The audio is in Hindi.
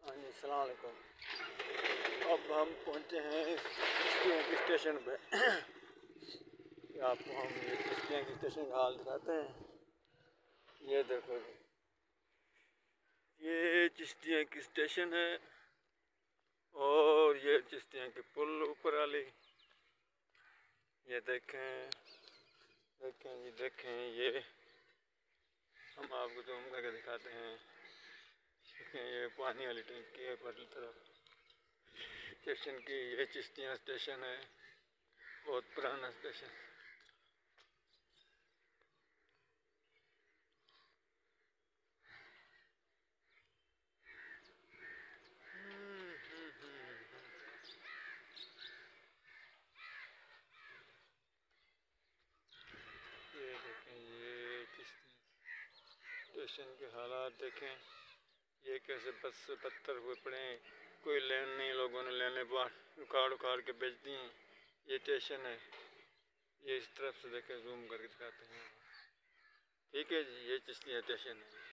हाँ जी, अस्सलाम वालेकुम। अब हम पहुँचे हैं चिश्तियाँ के स्टेशन पे। आपको हम ये चिश्तियाँ के स्टेशन का हाल दिखाते हैं। ये देखो जी, ये चिश्तियाँ की स्टेशन है और ये चिश्तियाँ के पुल ऊपर वाली। ये देखें देखें जी, देखें ये हम आपको जूम करके दिखाते हैं। देखें ये पानी वाली टंकी है परली तरफ स्टेशन की। ये चिश्तियाँ स्टेशन है, बहुत पुराना स्टेशन। ये देखें, ये चिश्तियाँ स्टेशन के हालात देखें। ये कैसे बस से पत्थर हुए पड़े हैं, कोई लेन नहीं, लोगों ने लेने उखाड़ उखाड़ के बेच दी हैं। ये स्टेशन है, ये इस तरफ से देखें, जूम करके दिखाते हैं। ठीक है जी, ये चिश्तियाँ स्टेशन है।